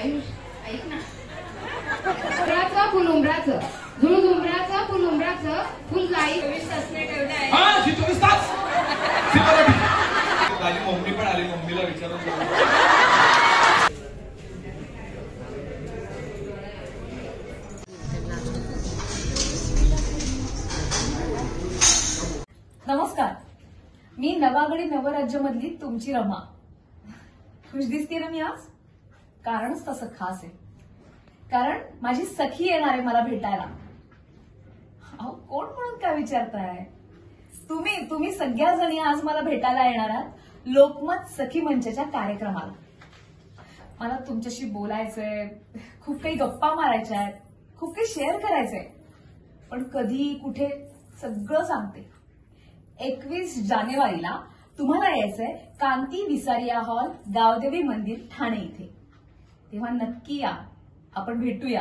आयुष ऐक ना. उंबराचं फुल उंबराचं, झुळूझ उंबराचं फुल उंबराचं, फुल जाई 24 तास नाही ठेवलं आहे. हा 24 तास. माझी मम्मी पण आली, मम्मीला विचारून. नमस्कार, मी नवागडी नवराज्य मधली तुमची रमा. खुश दिसते ना मी आज? कारणच तसं खास आहे. कारण माझी सखी येणार आहे मला भेटायला. अहो कोण म्हणून काय विचारताय? तुम्ही सगळ्या जणी आज मला भेटायला येणार आहात लोकमत सखी मंचाच्या कार्यक्रमाला. मला तुमच्याशी बोलायचंय, खूप काही गप्पा मारायच्या आहेत, खूप काही शेअर करायचंय. पण कधी कुठे सगळं सांगते. 21 जानेवारीला तुम्हाला यायचंय कांती विसारिया हॉल, गावदेवी मंदिर, ठाणे इथे. तेव्हा नक्की या, आपण भेटूया.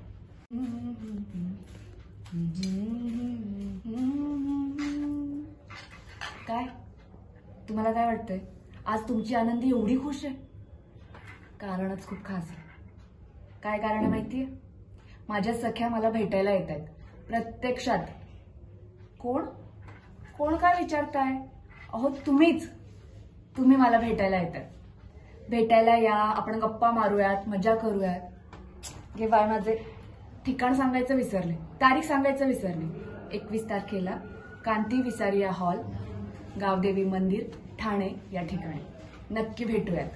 काय तुम्हाला काय वाटतंय? आज तुमची आनंदी एवढी खुश आहे? कारणच खूप खास आहे. काय कारण आहे माहितीये? माझ्या सख्या मला भेटायला येत आहेत प्रत्यक्षात. कोण कोण काय विचारताय? अहो तुम्ही मला भेटायला येतात. भेटायला या, आपण गप्पा मारूयात, मजा करूयात. गे बाय, माझे ठिकाण सांगायचं विसरले, तारीख सांगायचं विसरले. 21 तारखेला कांती विसारिया हॉल, गावदेवी मंदिर, ठाणे या ठिकाणी नक्की भेटूयात.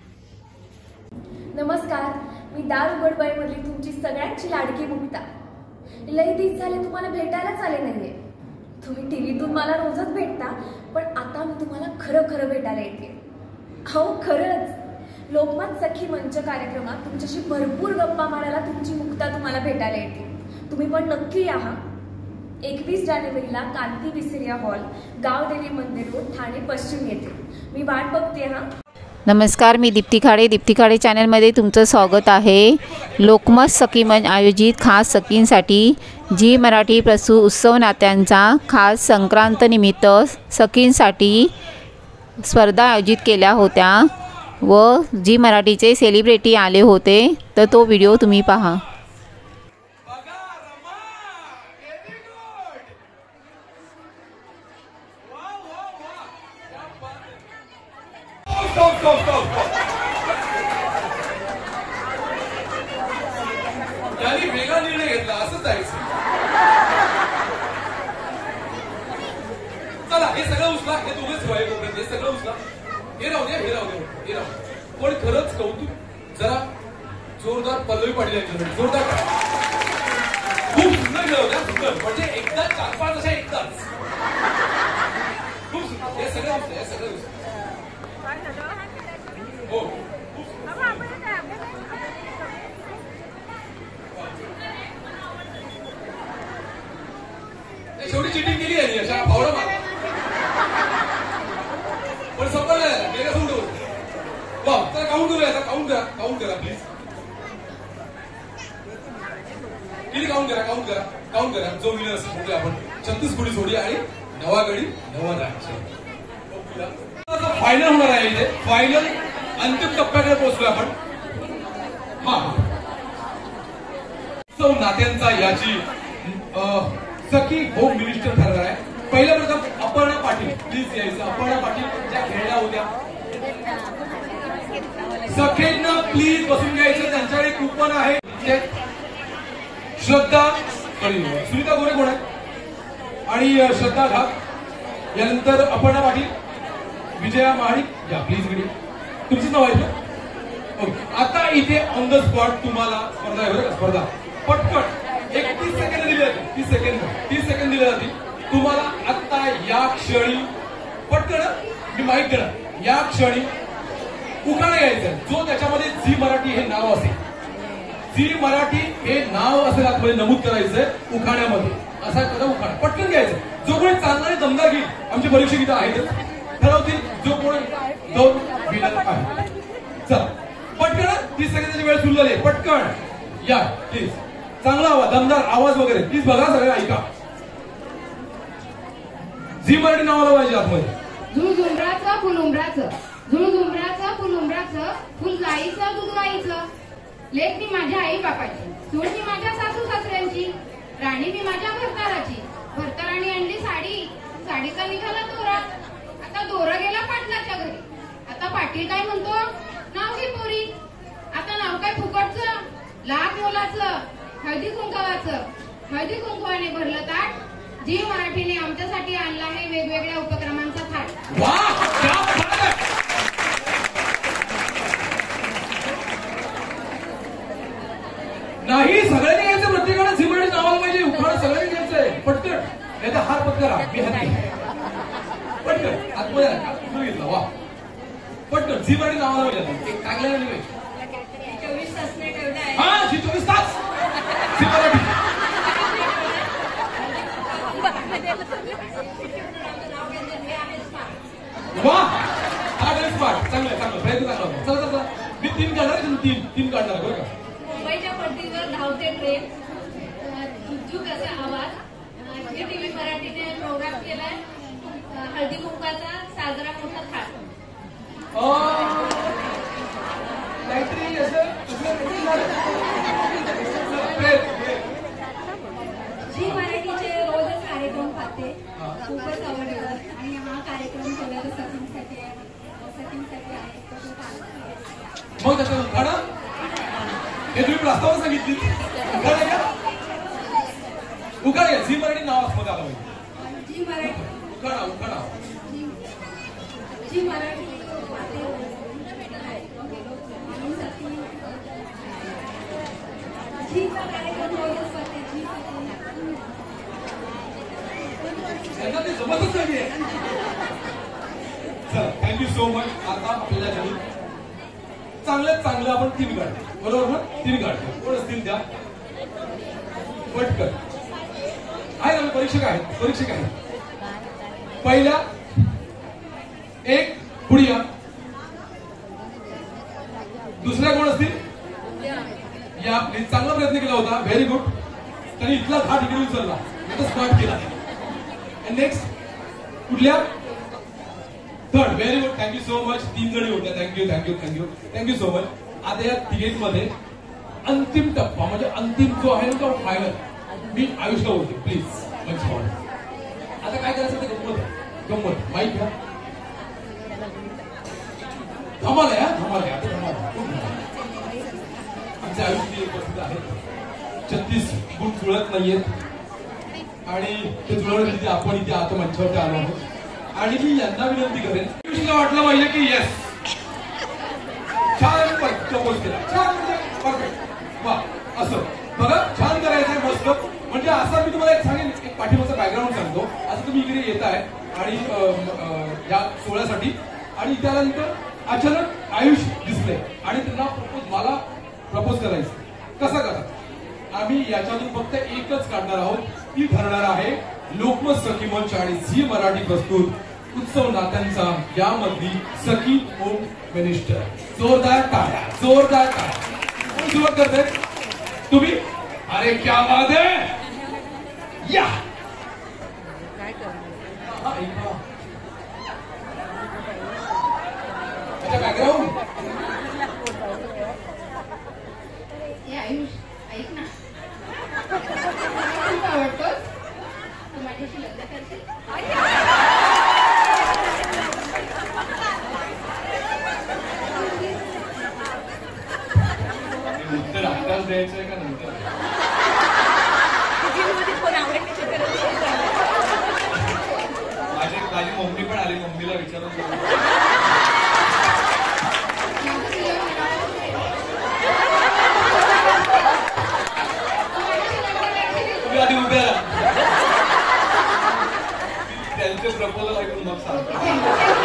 नमस्कार, मी दार उघडबाई मधली तुमची सगळ्यांची लाडकी मुक्ता. लई दिवस झाले तुम्हाला भेटायलाच आले नाहीये. तुम्ही टीव्हीतून मला रोजच भेटता, पण आता मी तुम्हाला खरं खरं भेटायला येते. हो खरंच, लोकमत सखी मंच कार्यक्रमात तुमच्याशी भरपूर गप्पा मारायला तुमची मुक्ता तुम्हाला भेटायला येते. तुम्ही पण नक्की या. 21 जानेवारीला कांती विसारिया हॉल, गावदेवी मंदिर रोड, ठाणे पश्चिम येथे. मी वाट बघते. नमस्कार, मी दीप्ती खाडे. दीप्ती खाडे चॅनलमध्ये तुमचं स्वागत आहे. लोकमत सखी मंच आयोजित खास सखींसाठी जी मराठी प्रसूत उत्सव नात्यांचा खास संक्रांत निमित्त सखींसाठी स्पर्धा आयोजित केल्या होत्या व जी मराठीचे सेलिब्रिटी आले होते, तर तो व्हिडिओ तुम्ही पहा. त्यांनी वेगळा निर्णय घेतला, असं जायचं. चला हे सगळं उचला, हे दोघंच व्हाय हे सगळं उचला. हे राहू द्या, हे राहू द्या, हे राहू. पण खरंच कौतुक, जरा जोरदार पल्लवी पाडली आहे, जोरदार. खूप सुंदर गेलं होत्या, सुंदर. म्हणजे एकदाच 4-5 अशा एकदाच खूप सुंदर. हे सगळं उचलं, हे सगळं उचलं. हो शेवटी चिटिंग केली आहे अशा फावडा मारा. पण संपलं गेल्या सोडून. वा, चला काउंट करूया. काउंट करा प्लीज. किती काउंट करा. जो विनर असेल बघूया आपण. 36 कोटी जोडी आणि नवागडी नवराज्य फायनल होणार आहे. इथे फायनल अंतिम टप्प्याकडे पोहोचलोय आपण. हा उत्सव नात्यांचा याची सखी होम मिनिस्टर ठरणार आहे. पहिल्या प्रथम अपर्णा पाटील, प्लीज यायचं. अपर्णा पाटील ज्या खेळल्या होत्या, सखेंना प्लीज बसून घ्यायचं. त्यांच्याकडे कुपन आहे. श्रद्धा सुनीता गोरे कोण आहे आणि श्रद्धा घात. यानंतर अपर्णा पाटील, विजया महाडिक या प्लीज. घडी तुमचंच नाव आहे का? ओके. आता इथे ऑन द स्पॉट तुम्हाला स्पर्धा आहे बरं का? स्पर्धा पटकन 30 सेकंद दिले जाते. 30 सेकंद दिले जातील तुम्हाला. आता या क्षणी पटकन मी माहित देणार. या क्षणी उखाणा घ्यायचं जो त्याच्यामध्ये झी मराठी हे नाव असेल. झी मराठी हे नाव असेल आतमध्ये नमूद करायचंय उखाण्यामध्ये. असा एखादा उखाणा पटकन घ्यायचं. जो कोणी चालणारे दमदार घेईल, आमचे परीक्षक इथं आहेतच, ठरवतील जो कोणी 2 विनर आहे. चला पटकन. 30 सेकंदाची वेळ सुरू झाली. पटकन या प्लीज. चांगला आवाज, दमदार आवाज वगैरे प्लीज बघा, सगळे ऐका. झी मराठी नावाला पाहिजे आतमध्ये. झुळूझ उंबराचं फुल उंबराचं, झुळूझ उंबराचं फुल उंबराचं, फुल गाईचं दूध गाईचं. लेक मी माझ्या आई बापाची, सून मी माझ्या सासू सासऱ्यांची, राणी मी माझ्या भरताराची. भरताराणी आणली साडी, साडीचा निघाला दोरा. आता दोरा गेला पाटलाच्या घरी. आता पाटील काय म्हणतो, नाव घे पोरी. आता नाव काय फुकटचं, लाख मोलाचं, हळदी कुंकवाचं. हळदी कुंकवाने भरलं ताट. जी मराठीने आमच्यासाठी आणला आहे वेगवेगळ्या उपक्रमांचा थाट. वाह, क्या बात है. नाही, सगळ्यांनी घ्यायचं, प्रत्येकाने झी मराठी नावाला पाहिजे. उखाणं सगळ्यांनी घ्यायचंय पटकन, नाही तर हार पत्करा. मी हात पटकन आतमध्ये घेतला. वा, पटकन झी मराठी नावाला पाहिजे. एक चांगल्या नाही 24 तासने ठेवलं आहे. हा, 24 तास झी मराठी. वा, हा ड्रेस पाठ चांगलं चांगलं, प्रयत्न चांगला होता. चला चला, मी 3 काढणार, तुम्ही 3 काढणार बरं का. मुंबईच्या पट्टीवर धावते ट्रेन, झुकझुक असा आवाज. हे टीव्ही मराठीने प्रोग्राम केलाय. हळदी कुंकाचा साजरा मोठा थाट. काहीतरी असं जी मराठीचे रोजच कार्यक्रम पाहते, खूपच आवडतात. आणि हा कार्यक्रम ठेवला तर सचिनसाठी आहे, सचिनसाठी आहे. तो खूप आवडतो. मग त्याचं उखाणं हे तुम्ही प्रस्ताव सांगितली. उखाणं घ्या, उखाणं घ्या. झी मराठी नाव मध्ये आलं पाहिजे. जी मराठी, उखाणा उखाणा. जी मराठी पाहते आणि सचिन, जीचा कार्यक्रम रोजच पाहते. जी त्यांना ते जमतच नाहीये. चला, थँक्यू सो मच. आता आपल्याला घरी चांगल्यात चांगलं आपण 3 काढतो, बरोबर ना? 3 काढतो. कोण असतील त्या पटकन आहे ना. परीक्षक आहेत. पहिल्या एक पुढिया, दुसऱ्या कोण असतील या. चांगला प्रयत्न केला होता, व्हेरी गुड. त्यांनी इथला घाट इकडे उचलला, स्मार्ट केला. नेक्स्ट कुठल्या, third, very good. Thank you so much. 3 जणी होत्या. Thank you thank you thank you thank you so much. आता या तिघेमध्ये अंतिम टप्पा म्हणजे अंतिम जो आहे ना तो फायनल, मी आयुष्य बोलते. प्लीज मंच फॉर. आता काय करायचं ते गंमत माहित घ्या. धमाल आहे, धमाल आहे. आता धमाल आमच्या आयुष्यात उपस्थित आहेत. 36 गुण जुळत नाहीयेत आणि ते जुळवण्यासाठी आपण इथे आता मंचावरती आलो आहोत. आणि मी यांना विनंती करेन, आयुष्याला वाटलं पाहिजे की येस, छान प्रपोज केला, छान म्हणजे परफेक्ट. वा, असं बघा, छान करायचंय मस्त. म्हणजे असं मी तुम्हाला एक सांगेन, एक पाठीमागचा बॅकग्राऊंड सांगतो. असं तुम्ही इकडे येत आहे आणि या सोहळ्यासाठी, आणि त्यानंतर अचानक आयुष दिसले आणि त्यांना मला प्रपोज करायचं. कसं करा, आम्ही याच्यातून फक्त एकच काढणार आहोत. ती ठरणार आहे लोकमत सखी मंच आणि झी मराठी प्रस्तुत उत्सव नात्यांचा यामधली सखी होम मिनिस्टर. जोरदार टाळ्या, जोरदार टाळ्या. कोण सुरुवात करते, तुम्ही? अरे क्या बात है. या बॅकग्राऊंड. हे आयुष, ऐक ना, खूप आवडतोस तू, माझ्याशी लग्न करशील? उत्तर आत्ताच द्यायचंय का नंतर? माझी मम्मी पण आली, मम्मीला विचारून तुम्ही आधी उभ्या राहा. त्यांचे प्रपोजल ऐकून मग सांगतो.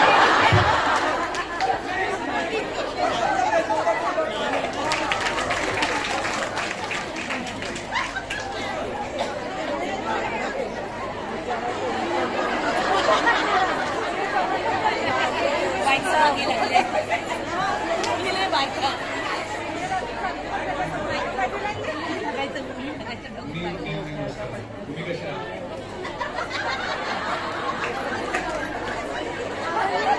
तुम्ही कशा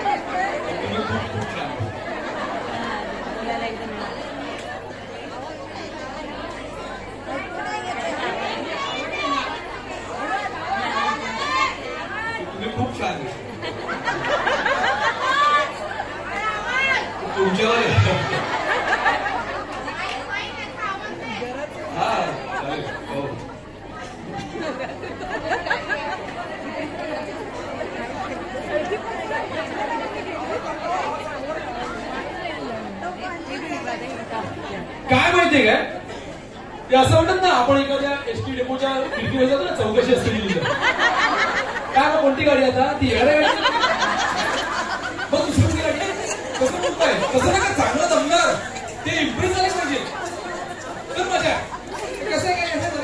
खूप छान. हा चालेल. हो. काय माहितीये काय ते असं म्हणतात ना आपण एखाद्या एसटी डेपोच्या खिडकीवर जातो ना चौकशी असते गेली तर. काय मग कोणती गाडी आता ती येणार गाडी मग दुसरी कोणती गाडी कसं बोलताय तसं नका चांगलं जमणार ते इम्प्रेस झाले पाहिजे तर मजा कसं काय कसं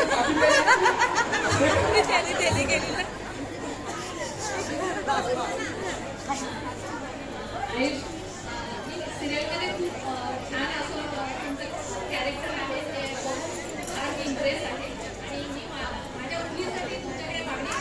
सिरियलमध्ये खूप छान असं तुमचं कॅरेक्टर आहे ते फार इंटरेस्ट आहे आणि मी माझ्या मुलीसाठी तुमच्याकडे मागणी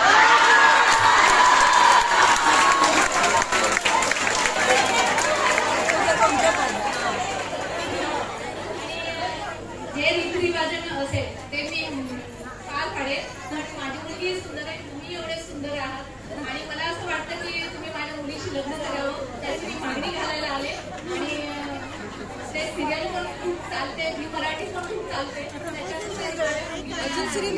जे रीतिरिवाजन असेल ते मी पार पाडेल. माझी मुलगी सुंदर आहे, तुम्ही एवढे सुंदर आहात आणि मला असं वाटतं की तुम्ही माझ्या मुलीशी लग्न करावं त्याची मी मागणी घालायला आले. आणि ते सिरियल पण खूप चालते, मी मराठी पण खूप चालते अजून सिरियल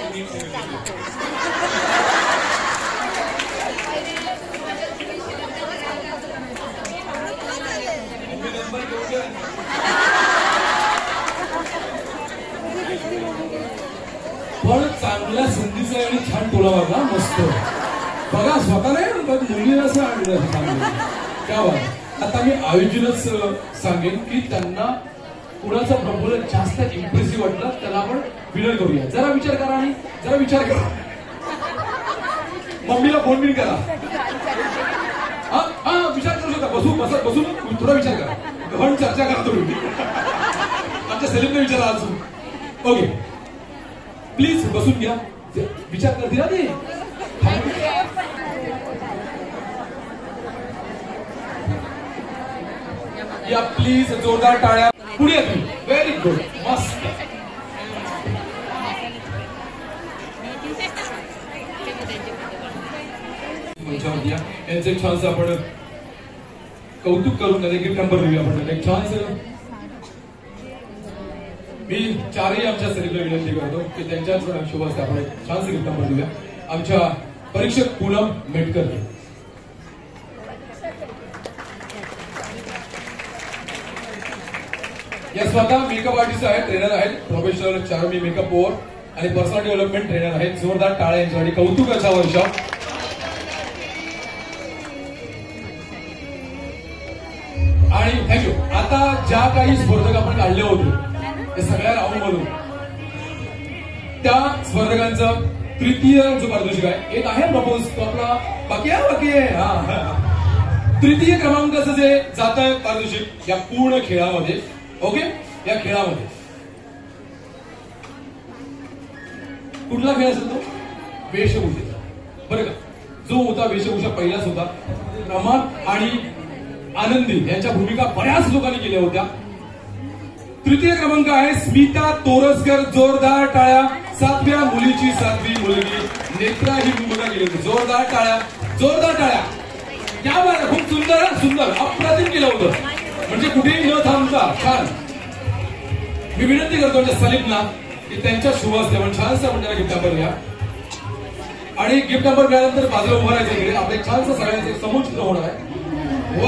पण चांगल्या संधीचा आणि छान टोला वागला मस्त बघा स्वतः नाही मुलीला असं आणलं चांगलं क्या बात. आता मी आयोजनच सांगेन की त्यांना कुणाचा प्रपोजल जास्त इम्प्रेसिव्ह वाटला त्याला आपण विनर करूया. जरा विचार करा आणि जरा विचार करा मम्मीला फोन बिन करा. हा हा विचार करू शकता बसून थोडा विचार करा गहन चर्चा करा तुम्ही आमच्या सेलिब्रिटी विचारा अजून. ओके प्लीज बसून घ्या विचार करतील ना ते. या प्लीज जोरदार टाळ्या पुढे तुम्ही. व्हेरी गुड मस्त. यांचं एक छानसं आपण कौतुक करून त्याला गिफ्ट नंबर देऊया आपण एक छानसं. मी चारही आमच्या सेलिब्रिटी विनंती करतो की त्यांच्याच शुभ हस्ते आपण एक छानसं गिफ्ट नंबर देऊया आमच्या परीक्षक पूनम मेटकर. या स्वतः मेकअप आर्टिस्ट आहेत, ट्रेनर आहेत, प्रोफेशनल चारमी मेकअप ओव्हर आणि पर्सनल डेव्हलपमेंट ट्रेनर आहेत. जोरदार टाळ्या यांच्यासाठी कौतुकाचा वर्ष. आणि थँक्यू. आता ज्या काही स्पर्धक आपण काढले होते ते सगळ्या राऊंड मधून त्या स्पर्धकांचं तृतीय जो पारितोषिक आहे एक आहे प्रपोज तो आपला बाकी आहे हा तृतीय क्रमांकाचं जे जात आहे पारितोषिक या पूर्ण खेळामध्ये. ओके या खेळामध्ये कुठला खेळ असेल तो वेशभूषेचा बरं का. जो होता वेशभूषा पहिलाच होता. रमान आणि आनंदी यांच्या भूमिका बऱ्याच लोकांनी केल्या होत्या. तृतीय क्रमांक आहे स्मिता तोरसकर. जोरदार टाळ्या. सातव्या मुलीची सातवी मुलगी नेत्रा ही भूमिका केली होती. जोरदार टाळ्या जोरदार टाळ्या. त्या बारा खूप सुंदर सुंदर अप्रतिम केलं होतं म्हणजे कुठेही न थांबता छान. मी विनंती करतो म्हणजे सलीमना की त्यांच्या शुभ हस्ते आपण छानसं आपण त्याला गिफ्ट नंबर घ्या आणि गिफ्ट नंबर मिळाल्यानंतर बाजूला उभं राहायचं इकडे आपले छानसं सगळ्यांचं समोचित्र होणार आहे. वा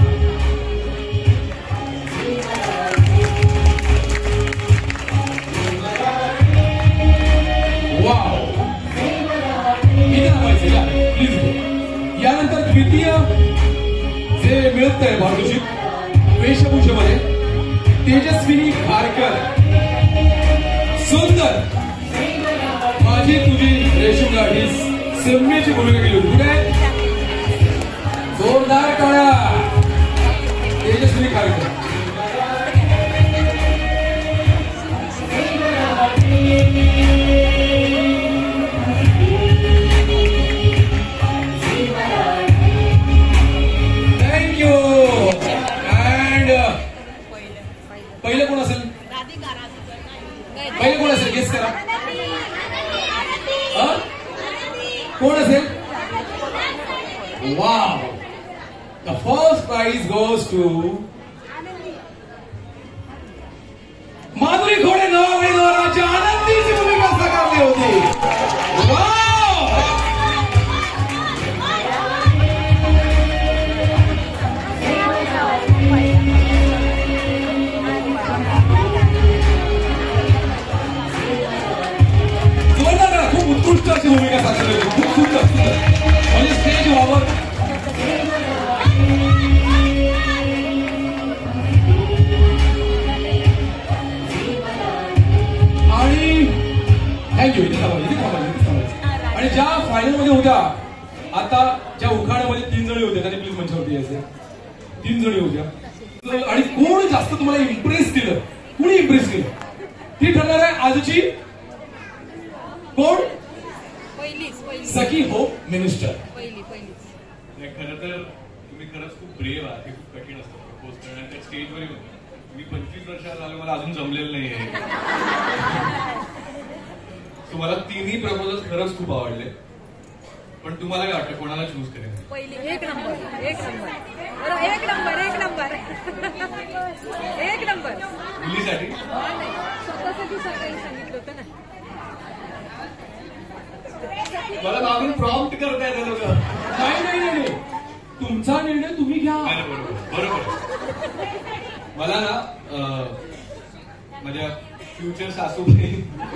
वाव या प्लीज. यानंतर द्वितीय जे मिळत आहे पारितोषिक वेशभूषेमध्ये तेजस्विनी खारकर. सुंदर माझी तुझी रेशीम गाठी सिम्मीची भूमिका केली होती. कुठे जोरदार टाळ्या. तेजस्विनी खारकर. थँक्यू. अँड पहिलं कोण असेल पहिलं कोण असेल गेस करा कोण असेल. Wow. The first prize goes to Madhuri Khode नवा आणि नवराच्या आनंदीची भूमिका साकारली होती. वाव! जोरदार, खूप उत्कृष्ट अशी भूमिका साकारली होती. खूप सुंदर म्हणजे स्टेज वावर. आणि थँक्यू. इथे थांबायचं. आणि ज्या फायनल मध्ये होत्या, आता ज्या उखाण्यामध्ये 3 जणी होत्या, त्यांनी प्लीज मंचावरती यायचे. 3 जणी होत्या. आणि कोण जास्त तुम्हाला इम्प्रेस केलं, कुणी इम्प्रेस केलं, ती ठरणार आहे आजची कोण सखी हो मिनिस्टर. खरं तर तुम्ही खरंच खूप ब्रेव आहात. हे खूप कठीण असतं प्रपोज करणं. त्या स्टेजवर येऊन मी 25 वर्षात आलो, मला अजून जमलेलं नाहीये. सो मला 3ही प्रपोजल खरंच खूप आवडले. पण तुम्हाला काय वाटतं, कोणाला चूज करेल? एक नंबर मुलीसाठी स्वतःसाठी सांगितलं होतं ना. मला मागून प्रॉम्प्ट करताय ते लोक. नाही, तुमचा निर्णय तुम्ही घ्या. बरोबर. मला ना माझ्या फ्युचर सासूबाई,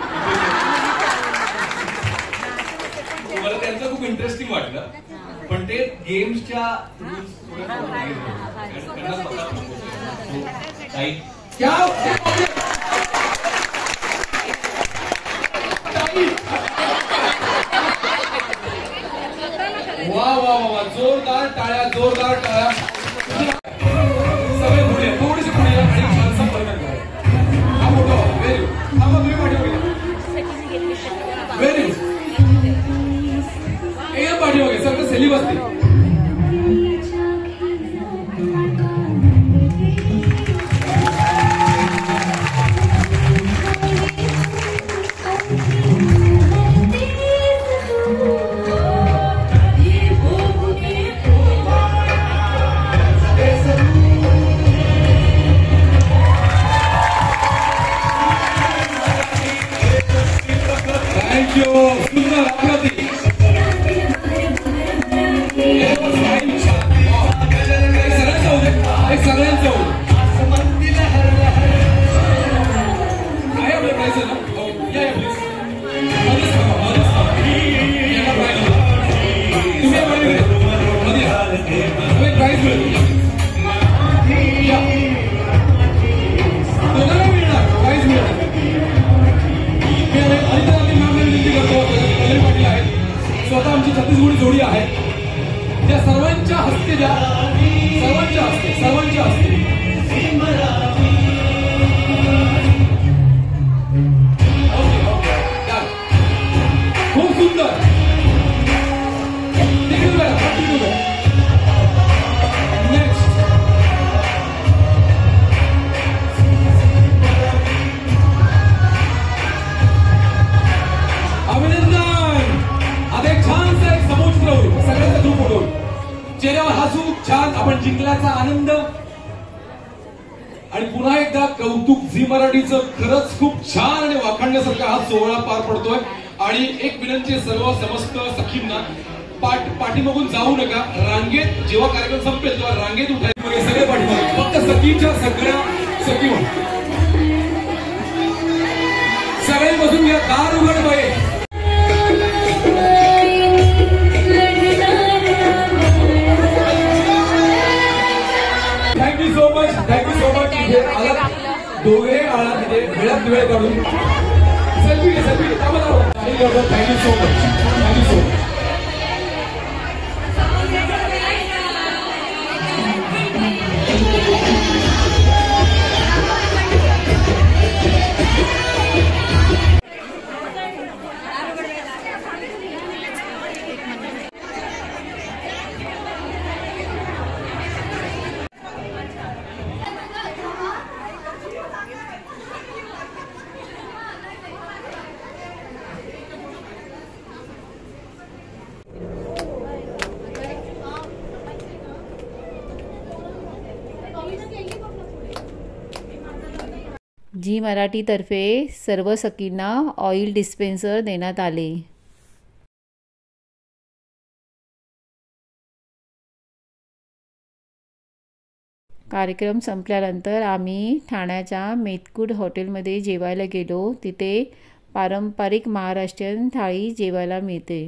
मला त्यांचं खूप इंटरेस्टिंग वाटलं. पण ते गेम्सच्या रूल्स त्यांना स्वतः काही क्या वा वा वा, जोरदार टाळ्या, जोरदार टाळ्या. सगळे पुढे, थोडेसे पुढे या आणि छानसा परिणाम करा. हा मोठा व्हेरी गुड. हा मग तुम्ही पाठीमागे व्हेरी गुड. एकदम पाठीमागे सगळं सेली बसते. सुंदर अप्रतिम. एक सगळ्यांचं होऊ आहे आपलं प्राईज ना. या प्लीज. मध्येच थांबा, मध्येच थांबा. यांना प्राईज तुम्ही मध्ये प्राईज मिळेल. या दोघांना मिळणार प्राईज मिळणार. स्वतः आमची छत्तीसगुडी जोडी आहे. त्या सर्वांच्या हस्ते द्या, सर्वांच्या हस्ते खूप सुंदर. नेक्स्ट अभिनंदन. आता एक छानसा एक समोचित्र होईल, सगळ्यांचा ग्रुप फोटो होईल. चेहऱ्यावर हसू, छान. आपण जिंकल्याचा आनंद. आणि पुन्हा एकदा कौतुक झी मराठीचं. खरंच खूप छान आणि वाखाणण्यासारखा हा सोहळा पार पडतोय. आणि एक विनंती सर्व समस्त सखींना, पाठीमागून जाऊ नका. रांगेत जेव्हा कार्यक्रम संपेल तेव्हा रांगेत उठायचे. सगळे पाठीमागे, फक्त सखीच्या सगळ्या सखी म्हणून सगळे बसून घ्या. दार उघड बाई. Thank you so much. इथे आला दोघे आला, तिथे वेळात वेळ काढून selfie thank you so much. Zee मराठीतर्फे सर्व सखींना ऑइल डिस्पेन्सर देण्यात आले. कार्यक्रम संपल्यानंतर आम्ही ठाण्याच्या मेतकूट हॉटेलमध्ये जेवायला गेलो. तिथे पारंपरिक महाराष्ट्रीयन थाळी जेवायला मिळते.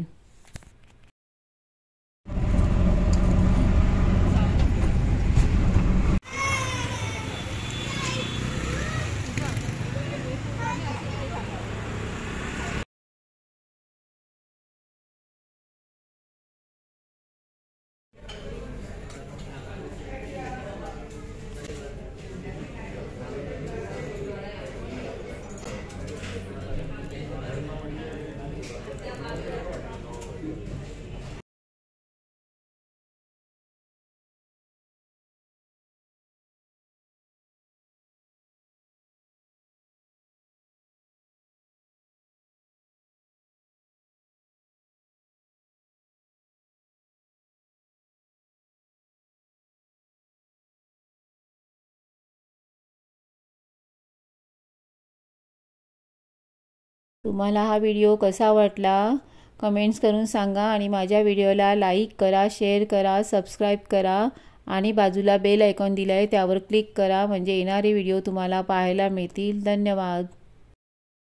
तुम्हाला हा व्हिडिओ कसा वाटला कमेंट्स करून सांगा आणि माझ्या व्हिडिओला लाईक करा, शेअर करा, सबस्क्राईब करा आणि बाजूला बेल आयकॉन दिला आहे त्यावर क्लिक करा म्हणजे येणारे व्हिडिओ तुम्हाला पाहायला मिळतील. धन्यवाद.